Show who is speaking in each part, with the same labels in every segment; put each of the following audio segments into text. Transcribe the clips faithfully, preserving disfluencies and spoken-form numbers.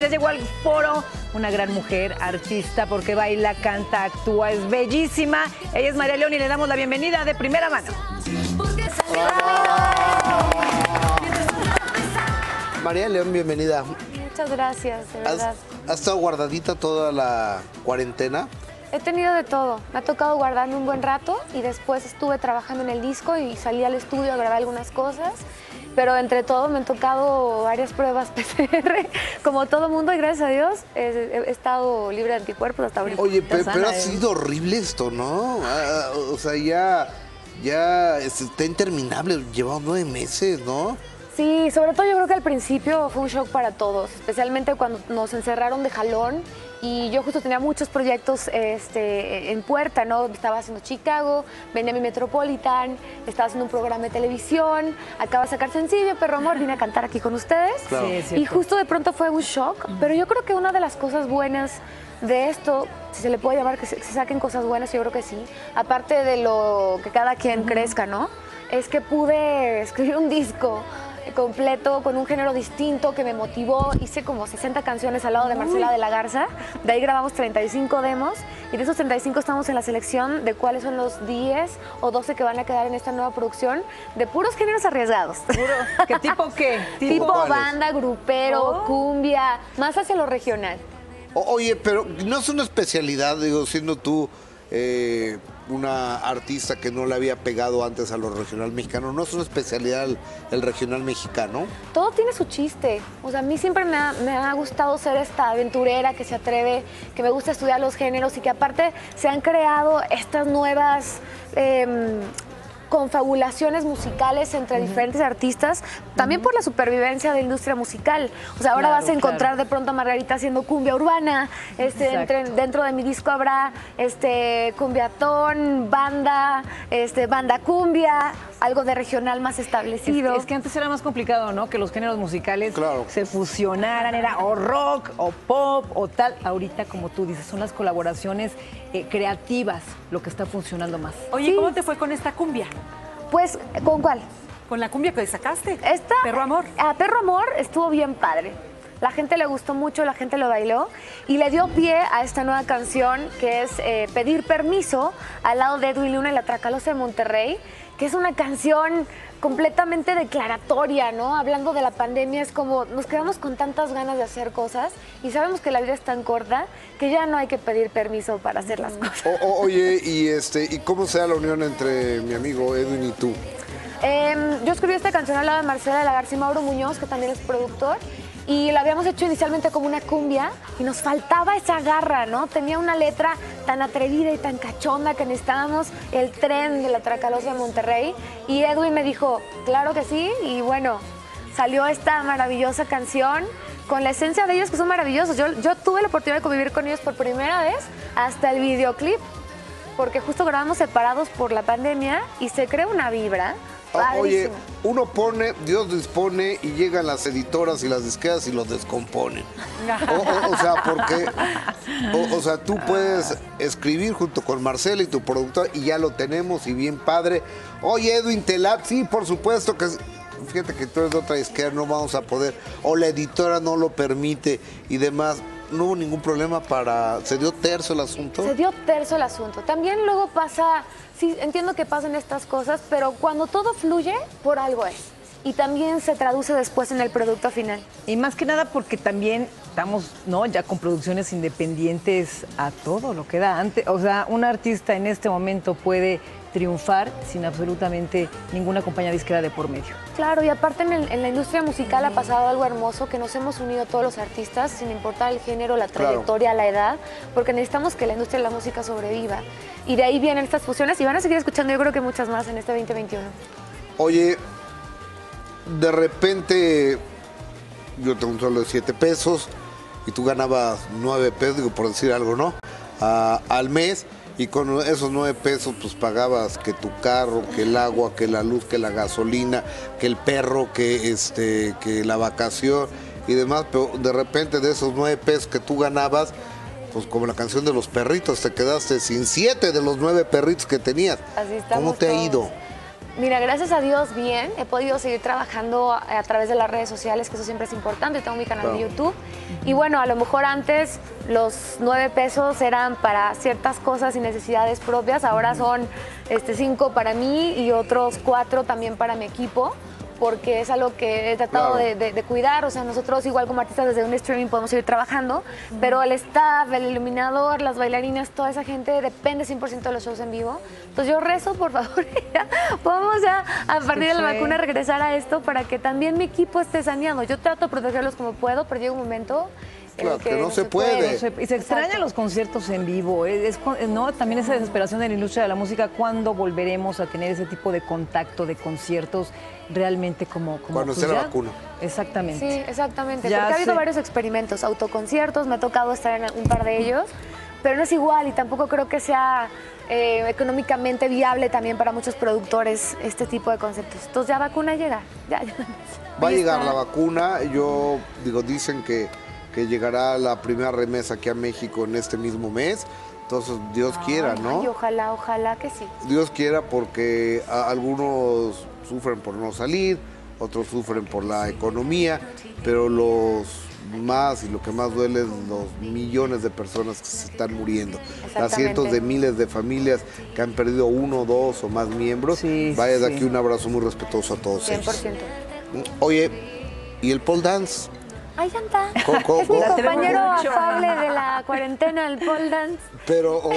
Speaker 1: ya llegó al foro una gran mujer, artista, porque baila, canta, actúa, es bellísima. Ella es María León y le damos la bienvenida de primera mano.
Speaker 2: María León, bienvenida.
Speaker 3: Muchas gracias, de verdad.
Speaker 2: ¿Has, has estado guardadita toda la cuarentena?
Speaker 3: He tenido de todo. Me ha tocado guardarme un buen rato y después estuve trabajando en el disco y salí al estudio a grabar algunas cosas. Pero entre todo me han tocado varias pruebas P C R, como todo mundo, y gracias a Dios he, he estado libre de anticuerpos hasta ahorita.
Speaker 2: Oye, pe pero ha sido horrible esto, ¿no? Ah, o sea, ya, ya está interminable, llevamos nueve meses, ¿no?
Speaker 3: Sí, sobre todo yo creo que al principio fue un shock para todos, especialmente cuando nos encerraron de jalón y yo justo tenía muchos proyectos este, en puerta, ¿no? Estaba haciendo Chicago, venía a mi Metropolitan, estaba haciendo un programa de televisión, acaba de sacar sencillo, Perro Amor, vine a cantar aquí con ustedes.
Speaker 2: Claro.
Speaker 3: Sí, y justo de pronto fue un shock, pero yo creo que una de las cosas buenas de esto, si se le puede llamar que se, se saquen cosas buenas, yo creo que sí, aparte de lo que cada quien uh-huh. crezca, ¿no? Es que pude escribir un disco completo con un género distinto que me motivó. Hice como sesenta canciones al lado de Marcela de la Garza, de ahí grabamos treinta y cinco demos y de esos treinta y cinco estamos en la selección de cuáles son los diez o doce que van a quedar en esta nueva producción de puros géneros arriesgados.
Speaker 1: ¿Puro? ¿Qué tipo qué?
Speaker 3: Tipo, tipo banda, grupero, oh. cumbia, más hacia lo regional.
Speaker 2: O, oye, pero no es una especialidad, digo, siendo tú eh, una artista que no le había pegado antes a lo regional mexicano, ¿no es una especialidad el, el regional mexicano?
Speaker 3: Todo tiene su chiste. O sea, a mí siempre me ha, me ha gustado ser esta aventurera que se atreve, que me gusta estudiar los géneros y que aparte se han creado estas nuevas Eh, confabulaciones musicales entre uh-huh. diferentes artistas, también uh-huh. por la supervivencia de la industria musical. O sea, ahora claro, vas a encontrar claro. de pronto a Margarita haciendo cumbia urbana, este, entre, dentro de mi disco habrá este, cumbiatón, banda, este, banda cumbia, algo de regional más establecido.
Speaker 1: Es, es que antes era más complicado, ¿no? Que los géneros musicales
Speaker 2: claro.
Speaker 1: se fusionaran, era o rock, o pop, o tal. Ahorita, como tú dices, son las colaboraciones eh, creativas lo que está funcionando más.
Speaker 4: Oye, sí. ¿Cómo te fue con esta cumbia?
Speaker 3: Pues, ¿con cuál?
Speaker 4: Con la cumbia que sacaste.
Speaker 3: Esta,
Speaker 4: Perro Amor.
Speaker 3: A Perro Amor estuvo bien padre. La gente le gustó mucho, la gente lo bailó y le dio pie a esta nueva canción que es eh, Pedir Permiso, al lado de Edwin Luna y la Tracalosa de Monterrey, que es una canción completamente declaratoria, ¿no? Hablando de la pandemia, es como nos quedamos con tantas ganas de hacer cosas y sabemos que la vida es tan corta que ya no hay que pedir permiso para hacer las cosas.
Speaker 2: O, o, oye, ¿y, este, ¿y cómo se da la unión entre mi amigo Edwin y tú?
Speaker 3: Eh, yo escribí esta canción al lado de Marcela de la Garza y Mauro Muñoz, que también es productor, y la habíamos hecho inicialmente como una cumbia y nos faltaba esa garra, ¿no? Tenía una letra tan atrevida y tan cachonda que necesitábamos el tren de la Tracalosa de Monterrey y Edwin me dijo, claro que sí, y bueno, salió esta maravillosa canción con la esencia de ellos que son maravillosos. Yo, yo tuve la oportunidad de convivir con ellos por primera vez hasta el videoclip, porque justo grabamos separados por la pandemia y se crea una vibra.
Speaker 2: Oye, uno pone, Dios dispone y llegan las editoras y las disqueras y los descomponen. O, o, o sea, porque, o, o sea, tú puedes escribir junto con Marcela y tu productor y ya lo tenemos y bien padre. Oye, Edwin, te la... Sí, por supuesto que... Fíjate que tú eres de otra disquera, no vamos a poder, o la editora no lo permite y demás. No hubo ningún problema para... ¿Se dio terso el asunto?
Speaker 3: Se dio terso el asunto. También luego pasa... Sí, entiendo que pasan estas cosas, pero cuando todo fluye, por algo es. Y también se traduce después en el producto final.
Speaker 1: Y más que nada porque también estamos, ¿no? Ya con producciones independientes a todo lo que da antes. O sea, un artista en este momento puede triunfar sin absolutamente ninguna compañía disquera de por medio.
Speaker 3: Claro, y aparte en, el, en la industria musical ha pasado algo hermoso, que nos hemos unido todos los artistas, sin importar el género, la trayectoria, claro. la edad, porque necesitamos que la industria de la música sobreviva. Y de ahí vienen estas fusiones y van a seguir escuchando, yo creo que muchas más en este veinte veintiuno. Oye,
Speaker 2: de repente yo tengo un sueldo de siete pesos y tú ganabas nueve pesos, digo, por decir algo, ¿no? Uh, al mes. Y con esos nueve pesos, pues pagabas que tu carro, que el agua, que la luz, que la gasolina, que el perro, que, este, que la vacación y demás. Pero de repente de esos nueve pesos que tú ganabas, pues como la canción de los perritos, te quedaste sin siete de los nueve perritos que tenías.
Speaker 3: Así estamos
Speaker 2: ¿Cómo te
Speaker 3: todos.
Speaker 2: ha ido?
Speaker 3: Mira, gracias a Dios bien, he podido seguir trabajando a, a través de las redes sociales, que eso siempre es importante, tengo mi canal claro. de YouTube. Y bueno, a lo mejor antes los nueve pesos eran para ciertas cosas y necesidades propias, ahora son este, cinco para mí y otros cuatro también para mi equipo, porque es algo que he tratado claro. de, de, de cuidar. O sea, nosotros igual como artistas desde un streaming podemos seguir trabajando, uh-huh. pero el staff, el iluminador, las bailarinas, toda esa gente depende cien por ciento de los shows en vivo. Entonces yo rezo, por favor, ya, podamos ya a partir de la vacuna regresar a esto para que también mi equipo esté saneado. Yo trato de protegerlos como puedo, pero llega un momento...
Speaker 2: Claro, que, que no, no se puede. puede.
Speaker 1: No se, y se extrañan los conciertos en vivo. Es, es, ¿no? También esa desesperación de la industria de la música. ¿Cuándo volveremos a tener ese tipo de contacto, de conciertos realmente como... como
Speaker 2: Cuando esté la vacuna.
Speaker 1: Exactamente.
Speaker 3: Sí, exactamente.
Speaker 1: Ya
Speaker 3: porque ha habido
Speaker 1: sé.
Speaker 3: varios experimentos, autoconciertos, me ha tocado estar en un par de ellos, pero no es igual y tampoco creo que sea eh, económicamente viable también para muchos productores este tipo de conceptos. Entonces ya vacuna llega. Ya, ya.
Speaker 2: Va a llegar la vacuna. Yo digo, dicen que... que llegará la primera remesa aquí a México en este mismo mes. Entonces, Dios ay, quiera, ¿no?
Speaker 3: Ay, ojalá, ojalá que sí.
Speaker 2: Dios quiera, porque a, algunos sufren por no salir, otros sufren por la economía, pero los más y lo que más duele es los millones de personas que se están muriendo. Las cientos de miles de familias que han perdido uno, dos o más miembros. Sí, Vaya de sí. aquí un abrazo muy respetuoso a todos
Speaker 3: cien por ciento.
Speaker 2: ellos. Oye, ¿y el pole dance?
Speaker 3: Ahí anda.
Speaker 2: Co, co,
Speaker 3: es mi compañero afable de la cuarentena, el pole dance.
Speaker 2: Pero, o,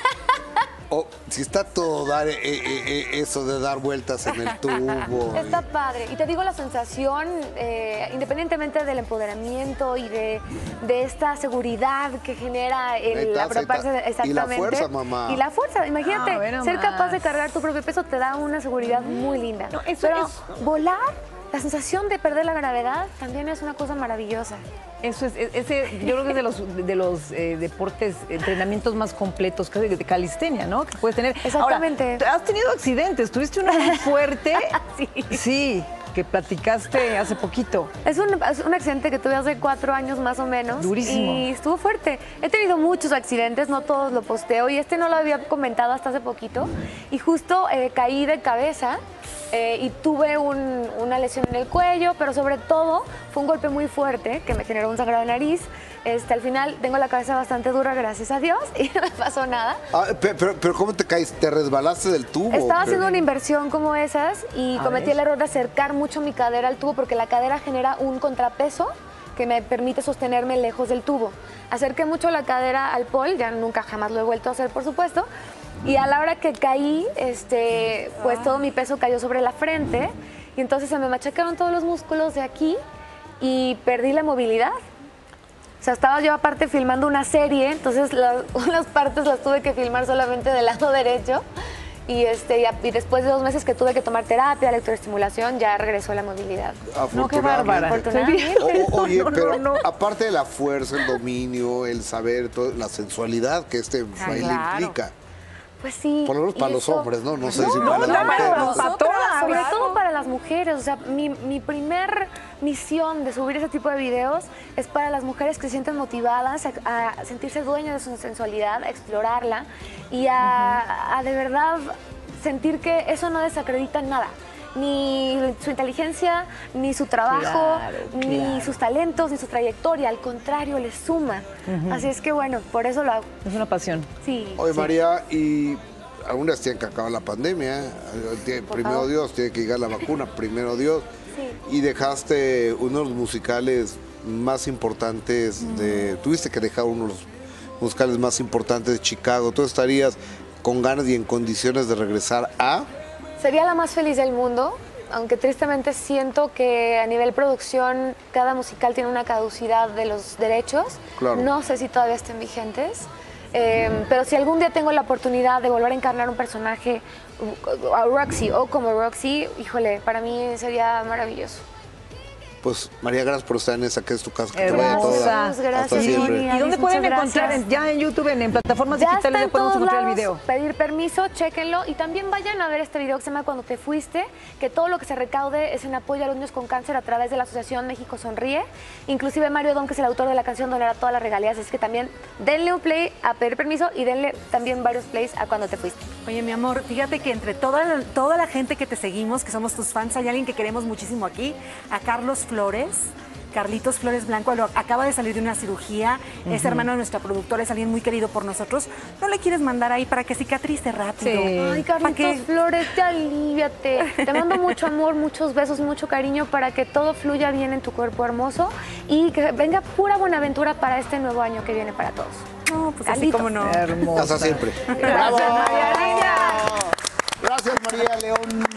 Speaker 2: o, o, si está todo dar eh, eh, eso de dar vueltas en el tubo.
Speaker 3: Está
Speaker 2: y...
Speaker 3: padre. Y te digo, la sensación, eh, independientemente del empoderamiento y de, de esta seguridad que genera el apropiarse exactamente.
Speaker 2: Y la fuerza, mamá.
Speaker 3: Y la fuerza. Imagínate,
Speaker 1: ah, bueno,
Speaker 3: ser
Speaker 1: más.
Speaker 3: capaz de cargar tu propio peso te da una seguridad muy linda.
Speaker 1: No, eso
Speaker 3: Pero
Speaker 1: es...
Speaker 3: volar... La sensación de perder la gravedad también es una cosa maravillosa.
Speaker 1: Eso es, ese, yo creo que es de los, de los eh, deportes, entrenamientos más completos, casi de calistenia, ¿no? Que puedes tener.
Speaker 3: Exactamente.
Speaker 1: Ahora, has tenido accidentes, tuviste uno muy fuerte.
Speaker 3: sí.
Speaker 1: Sí, que platicaste hace poquito.
Speaker 3: Es un, es un accidente que tuve hace cuatro años más o menos.
Speaker 1: Durísimo.
Speaker 3: Y estuvo fuerte. He tenido muchos accidentes, no todos lo posteo, y este no lo había comentado hasta hace poquito. Y justo eh, caí de cabeza. Eh, y tuve un, una lesión en el cuello, pero sobre todo fue un golpe muy fuerte que me generó un sangrado de nariz. Este, al final tengo la cabeza bastante dura, gracias a Dios, y no me pasó nada.
Speaker 2: Ah, pero, pero ¿cómo te caíste? ¿Te resbalaste del tubo?
Speaker 3: Estaba
Speaker 2: pero...
Speaker 3: haciendo una inversión como esas y a cometí ver. el error de acercar mucho mi cadera al tubo, porque la cadera genera un contrapeso que me permite sostenerme lejos del tubo. Acerqué mucho la cadera al pole, ya nunca jamás lo he vuelto a hacer, por supuesto. Y a la hora que caí, este, pues todo mi peso cayó sobre la frente y entonces se me machacaron todos los músculos de aquí y perdí la movilidad. O sea, estaba yo aparte filmando una serie, entonces las, unas partes las tuve que filmar solamente del lado derecho y, este, y, a, y después de dos meses que tuve que tomar terapia, electroestimulación, ya regresó la movilidad.
Speaker 1: No, qué bárbara.
Speaker 2: O, oye, no, pero no, no. aparte de la fuerza, el dominio, el saber, todo, la sensualidad que este ah, baile claro. implica.
Speaker 3: Pues sí.
Speaker 2: Por lo menos para los eso... hombres, ¿no? No sé
Speaker 3: no,
Speaker 2: si para
Speaker 3: no,
Speaker 2: las mujeres.
Speaker 3: Para nosotras, sobre claro. todo para las mujeres. O sea, mi, mi primer misión de subir ese tipo de videos es para las mujeres que se sienten motivadas a, a sentirse dueñas de su sensualidad, a explorarla y a, uh-huh. a de verdad sentir que eso no desacredita nada. Ni su inteligencia, ni su trabajo, claro, ni claro. sus talentos, ni su trayectoria. Al contrario, les suma. Uh-huh. Así es que, bueno, por eso lo hago.
Speaker 1: Es una pasión.
Speaker 3: Sí.
Speaker 2: Oye,
Speaker 3: sí.
Speaker 2: María, y algunas tienen que acabar la pandemia. Primero
Speaker 3: favor.
Speaker 2: Dios, tiene que llegar la vacuna, primero Dios.
Speaker 3: Sí.
Speaker 2: Y dejaste uno de los musicales más importantes uh-huh. de... Tuviste que dejar uno de los musicales más importantes de Chicago. ¿Tú estarías con ganas y en condiciones de regresar a...?
Speaker 3: Sería la más feliz del mundo, aunque tristemente siento que a nivel producción cada musical tiene una caducidad de los derechos.
Speaker 2: Claro.
Speaker 3: No sé si todavía estén vigentes, eh, pero si algún día tengo la oportunidad de volver a encarnar un personaje a Roxy o como Roxy, híjole, para mí sería maravilloso.
Speaker 2: pues María, gracias por estar en esa que es tu casa, que te
Speaker 1: Hermosa.
Speaker 2: vaya toda.
Speaker 3: Gracias,
Speaker 2: Hasta
Speaker 3: gracias.
Speaker 2: siempre.
Speaker 1: ¿Y dónde pueden encontrar? En- ya en YouTube, en, en plataformas
Speaker 3: Ya
Speaker 1: digitales,
Speaker 3: está
Speaker 1: ya
Speaker 3: en
Speaker 1: podemos
Speaker 3: todos
Speaker 1: encontrar el
Speaker 3: lados.
Speaker 1: video.
Speaker 3: Pedir permiso, chéquenlo y también vayan a ver este video que se llama Cuando te fuiste, que todo lo que se recaude es en apoyo a los niños con cáncer a través de la Asociación México Sonríe. Inclusive Mario Don, que es el autor de la canción, donará todas las regalías, así que también denle un play a Pedir Permiso y denle también varios plays a Cuando te fuiste.
Speaker 4: Oye, mi amor, fíjate que entre toda, toda la gente que te seguimos, que somos tus fans, hay alguien que queremos muchísimo aquí, a Carlos Flores. Carlitos Flores Blanco, lo, acaba de salir de una cirugía, uh-huh. es hermano de nuestra productora, es alguien muy querido por nosotros. ¿No le quieres mandar ahí para que cicatrice rápido?
Speaker 1: Sí.
Speaker 3: Ay, Carlitos Flores, te aliviate. Te mando mucho amor, muchos besos, mucho cariño para que todo fluya bien en tu cuerpo hermoso y que venga pura buenaventura para este nuevo año que viene para todos.
Speaker 4: No, pues
Speaker 3: Carlitos.
Speaker 4: así como no.
Speaker 1: Hermosa.
Speaker 2: Hasta siempre.
Speaker 1: Gracias, María Niña.
Speaker 2: Gracias, María León.